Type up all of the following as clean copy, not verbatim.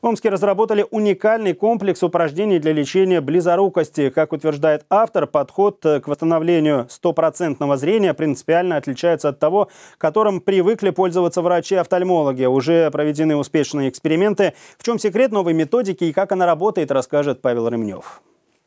В Омске разработали уникальный комплекс упражнений для лечения близорукости. Как утверждает автор, подход к восстановлению стопроцентного зрения принципиально отличается от того, которым привыкли пользоваться врачи-офтальмологи. Уже проведены успешные эксперименты. В чем секрет новой методики и как она работает, расскажет Павел Ремнев.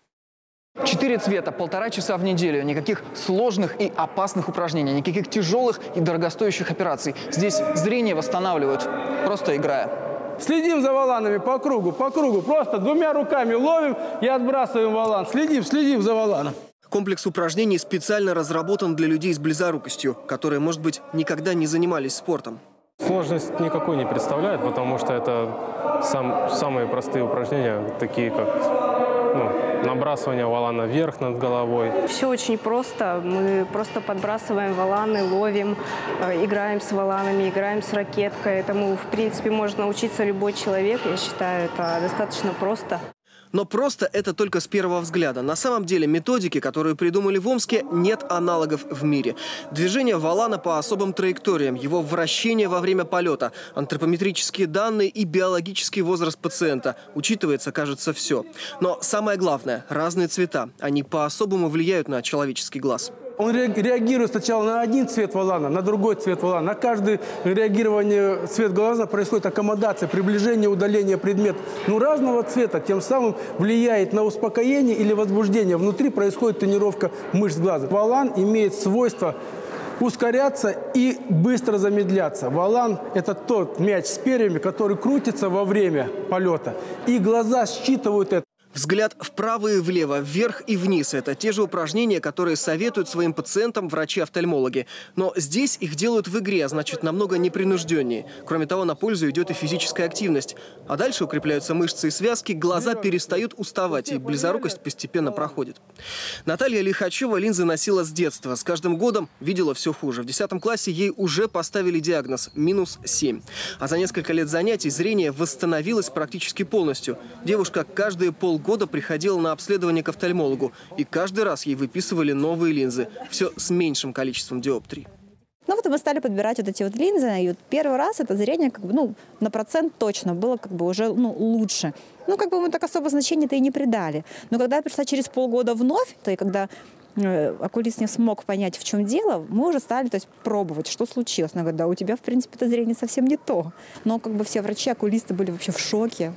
4 цвета, 1,5 часа в неделю. Никаких сложных и опасных упражнений, никаких тяжелых и дорогостоящих операций. Здесь зрение восстанавливают, просто играя. Следим за воланами по кругу. Просто 2 руками ловим и отбрасываем волан. Следим за воланом. Комплекс упражнений специально разработан для людей с близорукостью, которые, может быть, никогда не занимались спортом. Сложность никакой не представляет, потому что это самые простые упражнения, такие как набрасывание волана вверх над головой. Все очень просто. Мы просто подбрасываем воланы, ловим, играем с воланами, играем с ракеткой. Этому, в принципе, может научиться любой человек. Я считаю, это достаточно просто. Но просто это только с первого взгляда. На самом деле методики, которые придумали в Омске, нет аналогов в мире. Движение волана по особым траекториям, его вращение во время полета, антропометрические данные и биологический возраст пациента. Учитывается, кажется, все. Но самое главное – разные цвета. Они по-особому влияют на человеческий глаз. Он реагирует сначала на один цвет волана, на другой цвет волана. На каждое реагирование цвет глаза происходит аккомодация, приближение, удаление предмета. Разного цвета, тем самым влияет на успокоение или возбуждение. Внутри происходит тренировка мышц глаза. Волан имеет свойство ускоряться и быстро замедляться. Волан – это тот мяч с перьями, который крутится во время полета. И глаза считывают это. Взгляд вправо и влево, вверх и вниз – это те же упражнения, которые советуют своим пациентам врачи-офтальмологи. Но здесь их делают в игре, а значит, намного непринужденнее. Кроме того, на пользу идет и физическая активность. А дальше укрепляются мышцы и связки, глаза перестают уставать, и близорукость постепенно проходит. Наталья Лихачева линзы носила с детства. С каждым годом видела все хуже. В 10 классе ей уже поставили диагноз – -7. А за несколько лет занятий зрение восстановилось практически полностью. Девушка каждые полгода приходила на обследование к офтальмологу, и каждый раз ей выписывали новые линзы, все с меньшим количеством диоптрий. Мы стали подбирать вот эти линзы, и первый раз это зрение на процент точно было уже лучше. Мы так особо значения-то и не придали. Но когда я пришла через полгода вновь, то и когда окулист не смог понять, в чем дело, мы уже стали пробовать, что случилось. Она говорит, да, у тебя, в принципе, это зрение совсем не то. Но все врачи, окулисты были вообще в шоке.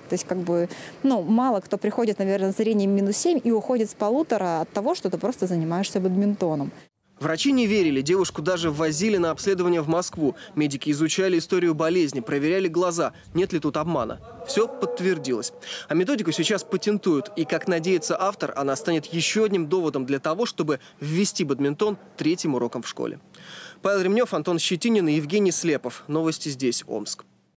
Мало кто приходит, наверное, с зрением -7 и уходит с 1,5 от того, что ты просто занимаешься бадминтоном. Врачи не верили, девушку даже возили на обследование в Москву. Медики изучали историю болезни, проверяли глаза, нет ли тут обмана. Все подтвердилось. А методику сейчас патентуют. И, как надеется автор, она станет еще одним доводом для того, чтобы ввести бадминтон 3-м уроком в школе. Павел Ремнев, Антон Щетинин и Евгений Слепов. Новости здесь, Омск.